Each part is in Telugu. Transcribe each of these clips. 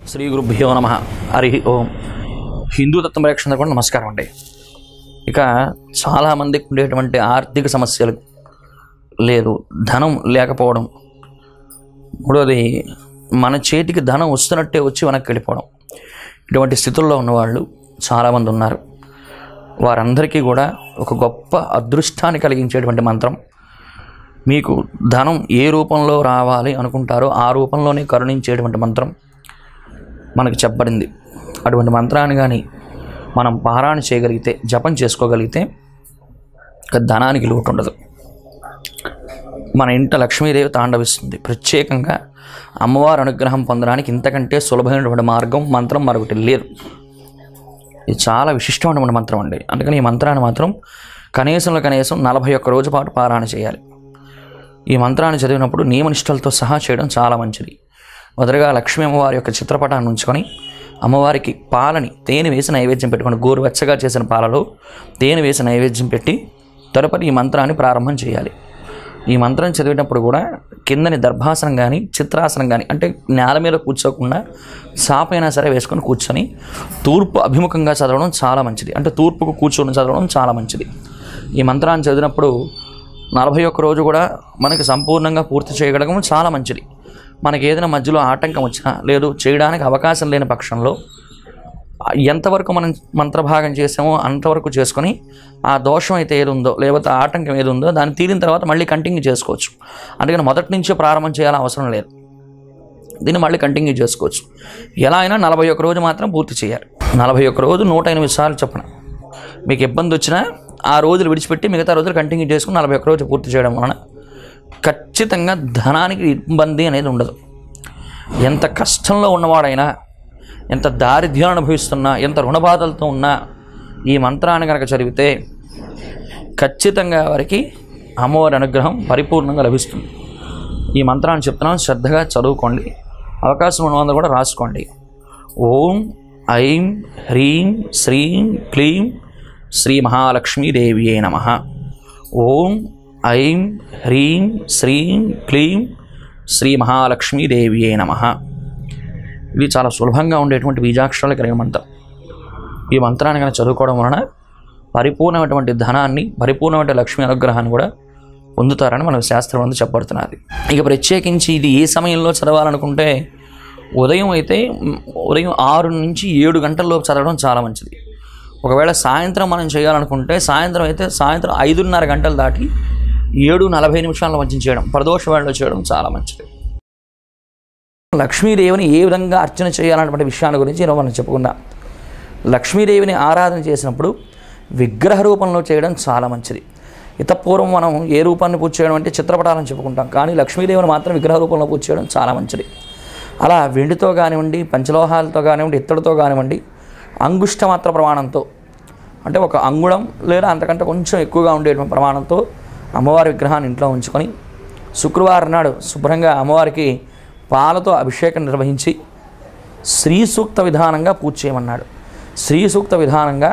శ్రీ గురుభ్యో నమః. హరి ఓం. హిందూ తత్వ ప్రేక్షకులకు కూడా నమస్కారం అండి. ఇక చాలామందికి ఉండేటువంటి ఆర్థిక సమస్యలు, లేదు ధనం లేకపోవడం, మూడోది మన చేతికి ధనం వస్తున్నట్టే వచ్చి వెనక్కి వెళ్ళిపోవడం, ఇటువంటి స్థితుల్లో ఉన్నవాళ్ళు చాలామంది ఉన్నారు. వారందరికీ కూడా ఒక గొప్ప అదృష్టాన్ని కలిగించేటువంటి మంత్రం, మీకు ధనం ఏ రూపంలో రావాలి అనుకుంటారో ఆ రూపంలోనే కరుణించేటువంటి మంత్రం మనకు చెప్పబడింది. అటువంటి మంత్రాన్ని కానీ మనం పారాయణ చేయగలిగితే, జపం చేసుకోగలిగితే ధనానికి లోటు ఉండదు. మన ఇంట లక్ష్మీదేవి తాండవిస్తుంది. ప్రత్యేకంగా అమ్మవారి అనుగ్రహం పొందడానికి ఇంతకంటే సులభమైనటువంటి మార్గం, మంత్రం మరొకటి లేదు. ఇది చాలా విశిష్టమైన మంత్రం అండి. అందుకని ఈ మంత్రాన్ని మాత్రం కనీసం 41 రోజు పాటు పారాయణ చేయాలి. ఈ మంత్రాన్ని చదివినప్పుడు నియమనిష్టలతో సహా చేయడం చాలా మంచిది. మొదటగా లక్ష్మీ అమ్మవారి యొక్క చిత్రపటాన్ని ఉంచుకొని అమ్మవారికి పాలని తేనె వేసి నైవేద్యం పెట్టుకొని, గోరువెచ్చగా చేసిన పాలలో తేనె వేసి నైవేద్యం పెట్టి తదుపరి ఈ మంత్రాన్ని ప్రారంభం చేయాలి. ఈ మంత్రం చదివేటప్పుడు కూడా కిందని దర్భాసనం కానీ చిత్రాసనం కానీ, అంటే నేల మీద కూర్చోకుండా చాపైనా సరే వేసుకొని కూర్చొని తూర్పు అభిముఖంగా చదవడం చాలా మంచిది. అంటే తూర్పుకు కూర్చొని చదవడం చాలా మంచిది. ఈ మంత్రాన్ని చదివినప్పుడు 41 రోజు కూడా మనకి సంపూర్ణంగా పూర్తి చేయగలగడం చాలా మంచిది. మనకి ఏదైనా మధ్యలో ఆటంకం వచ్చినా, లేదు చేయడానికి అవకాశం లేని పక్షంలో ఎంతవరకు మనం మంత్రభాగం చేసామో అంతవరకు చేసుకొని ఆ దోషం అయితే ఏది ఉందో, లేకపోతే ఆటంకం ఏది ఉందో దాన్ని తీరిన తర్వాత మళ్ళీ కంటిన్యూ చేసుకోవచ్చు. అందుకని మొదటి నుంచే ప్రారంభం చేయాల్సిన అవసరం లేదు. దీన్ని మళ్ళీ కంటిన్యూ చేసుకోవచ్చు. ఎలా అయినా 41 రోజు మాత్రం పూర్తి చేయాలి. 41 రోజు 108 సార్లు చెప్పిన మీకు ఇబ్బంది వచ్చినా ఆ రోజులు విడిచిపెట్టి మిగతా రోజులు కంటిన్యూ చేసుకుని 41 రోజు పూర్తి చేయడం వలన ఖచ్చితంగా ధనానికి ఇబ్బంది అనేది ఉండదు. ఎంత కష్టంలో ఉన్నవాడైనా, ఎంత దారిద్ర్యం అనుభవిస్తున్నా, ఎంత రుణబాధలతో ఉన్నా ఈ మంత్రాన్ని కనుక చదివితే ఖచ్చితంగా వారికి అమ్మవారి అనుగ్రహం పరిపూర్ణంగా లభిస్తుంది. ఈ మంత్రాన్ని చెప్తున్నాను, శ్రద్ధగా చదువుకోండి. అవకాశం ఉన్నవాళ్ళు కూడా రాసుకోండి. ఓం ఐం హ్రీం శ్రీం క్లీం శ్రీ మహాలక్ష్మీదేవియే నమః. ఓం ఐం హ్రీం శ్రీం క్లీం శ్రీ మహాలక్ష్మీదేవియే నమః. ఇది చాలా సులభంగా ఉండేటువంటి బీజాక్షరాలు కలిగిన మంత్రం. ఈ మంత్రాన్ని కనుక చదువుకోవడం వలన పరిపూర్ణమైనటువంటి ధనాన్ని, పరిపూర్ణమైన లక్ష్మీ అనుగ్రహాన్ని కూడా పొందుతారని మనకు శాస్త్రం అందు చెప్పబడుతున్నది. ఇక ప్రత్యేకించి ఇది ఏ సమయంలో చదవాలనుకుంటే ఉదయం 6 నుంచి 7 గంటల్లోపు చదవడం చాలా మంచిది. ఒకవేళ సాయంత్రం మనం చేయాలనుకుంటే సాయంత్రం 5:30 గంటలు దాటి 7:40 మధ్య చేయడం, ప్రదోష వేళలో చేయడం చాలా మంచిది. లక్ష్మీదేవిని ఏ విధంగా అర్చన చేయాలన్నటువంటి విషయాల గురించి మనం చెప్పుకుందాం. లక్ష్మీదేవిని ఆరాధన చేసినప్పుడు విగ్రహ రూపంలో చేయడం చాలా మంచిది. ఇతపూర్వం మనం ఏ రూపాన్ని పూజ చేయడం అంటే చిత్రపటాలను చెప్పుకుంటాం, కానీ లక్ష్మీదేవిని మాత్రం విగ్రహ రూపంలో పూజ చేయడం చాలా మంచిది. అలా వెండితో కానివ్వండి, పంచలోహాలతో కానివ్వండి, ఇత్తడితో కానివ్వండి, అంగుష్టమాత్ర ప్రమాణంతో, అంటే 1 అంగుళం లేదా అంతకంటే కొంచెం ఎక్కువగా ఉండేటువంటి ప్రమాణంతో అమ్మవారి విగ్రహాన్ని ఇంట్లో ఉంచుకొని శుక్రవారం నాడు శుభ్రంగా అమ్మవారికి పాలతో అభిషేకం నిర్వహించి శ్రీ సూక్త విధానంగా పూజ చేయమన్నాడు. శ్రీ సూక్త విధానంగా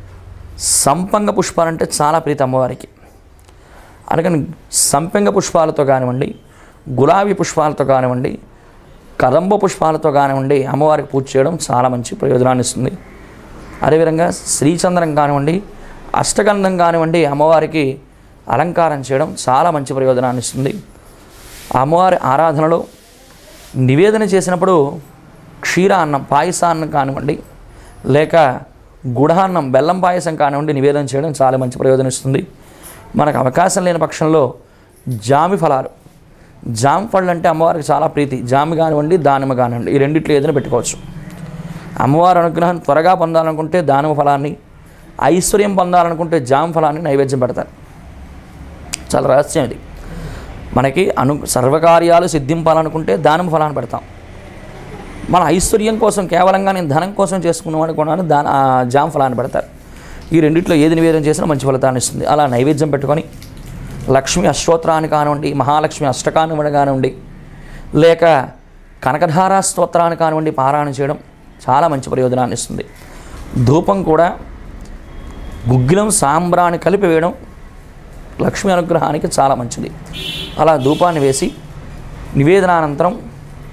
సంపంగ పుష్పాలంటే చాలా ప్రీతి అమ్మవారికి. అందుకని సంపంగ పుష్పాలతో కానివ్వండి, గులాబీ పుష్పాలతో కానివ్వండి, కదంబ పుష్పాలతో కానివ్వండి అమ్మవారికి పూజ చేయడం చాలా మంచి ప్రయోజనాన్ని ఇస్తుంది. అదేవిధంగా శ్రీచంద్రం కానివ్వండి, అష్టగంధం కానివ్వండి అమ్మవారికి అలంకారం చేయడం చాలా మంచి ప్రయోజనాన్ని ఇస్తుంది. అమ్మవారి ఆరాధనలో నివేదన చేసినప్పుడు క్షీరాన్నం, పాయసాన్నం కానివ్వండి, లేక గుడాన్నం, బెల్లం పాయసం కానివ్వండి నివేదన చేయడం చాలా మంచి ప్రయోజనం ఇస్తుంది. మనకు అవకాశం లేని పక్షంలో జామి ఫలాలు, జామ పళ్ళు అంటే అమ్మవారికి చాలా ప్రీతి. జామి కానివ్వండి, దానిమ్మ కానివ్వండి, ఈ రెండిట్లో ఏదైనా పెట్టుకోవచ్చు. అమ్మవారి అనుగ్రహం త్వరగా పొందాలనుకుంటే దానిమ్మ ఫలాన్ని, ఐశ్వర్యం పొందాలనుకుంటే జామ ఫలాన్ని నైవేద్యం పెడతారు. చాలా రహస్యం ఇది. మనకి సర్వకార్యాలు సిద్ధింపాలనుకుంటే దానిమ్మ ఫలాన్ని పెడతాం. మన ఐశ్వర్యం కోసం, కేవలంగా నేను ధనం కోసం చేసుకున్నవాడు కూడా జామ ఫలాన్ని పెడతారు. ఈ రెండిట్లో ఏది నివేదన చేసినా మంచి ఫలితాన్ని ఇస్తుంది. అలా నైవేద్యం పెట్టుకొని లక్ష్మీ అష్టోత్తరాన్ని కానివ్వండి, మహాలక్ష్మి అష్టకాన్ని కానివ్వండి, లేక కనకధారా స్తోత్రాన్ని కానివ్వండి పారాయణ చేయడం చాలా మంచి ప్రయోజనాన్ని ఇస్తుంది. ధూపం కూడా గుగ్గిలం సాంబ్రాన్ని కలిపి వేయడం లక్ష్మీ అనుగ్రహానికి చాలా మంచిది. అలా ధూపాన్ని వేసి నివేదనానంతరం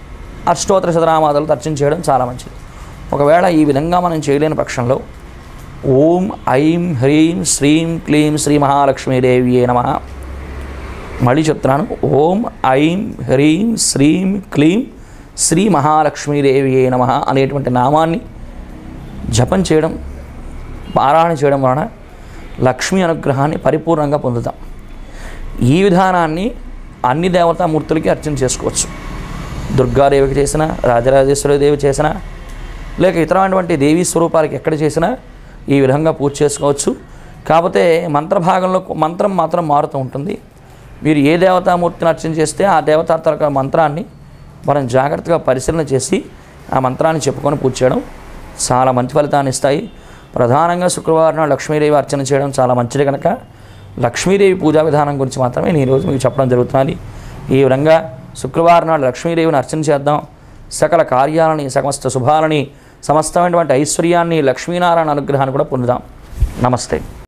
అష్టోత్తర శతనామాదులతో అర్చన చేయడం చాలా మంచిది. ఒకవేళ ఈ విధంగా మనం చేయలేని పక్షంలో ఓం ఐం హ్రీం శ్రీం క్లీం శ్రీ మహాలక్ష్మీదేవియే నమః. మళ్ళీ చెప్తున్నాను, ఓం ఐం హ్రీం శ్రీం క్లీం శ్రీ మహాలక్ష్మీదేవియే నమః అనేటువంటి నామాన్ని జపం చేయడం, పారాయణ చేయడం వలన లక్ష్మీ అనుగ్రహాన్ని పరిపూర్ణంగా పొందుతాం. ఈ విధానాన్ని అన్ని దేవతామూర్తులకి అర్చన చేసుకోవచ్చు. దుర్గాదేవికి చేసిన, రాజరాజేశ్వరి దేవి చేసిన, లేక ఇతరమైనటువంటి దేవీ స్వరూపాలకి ఎక్కడ చేసినా ఈ విధంగా పూజ చేసుకోవచ్చు. కాకపోతే మంత్రభాగంలో మంత్రం మాత్రం మారుతూ ఉంటుంది. మీరు ఏ దేవతామూర్తిని అర్చన చేస్తే ఆ దేవతాత్మక మంత్రాన్ని మనం జాగ్రత్తగా పరిశీలన చేసి ఆ మంత్రాన్ని చెప్పుకొని పూజ చేయడం చాలా మంచి ఫలితాన్ని ఇస్తాయి. ప్రధానంగా శుక్రవారం నాడు లక్ష్మీదేవి అర్చన చేయడం చాలా మంచిది కనుక లక్ష్మీదేవి పూజా విధానం గురించి మాత్రమే నేను ఈరోజు మీకు చెప్పడం జరుగుతున్నది. ఈ విధంగా శుక్రవారం నాడు లక్ష్మీదేవిని అర్చన చేద్దాం. సకల కార్యాలని, సమస్త శుభాలని, సమస్తమైనటువంటి ఐశ్వర్యాన్ని, లక్ష్మీనారాయణ అనుగ్రహాన్ని కూడా పొందుదాం. నమస్తే.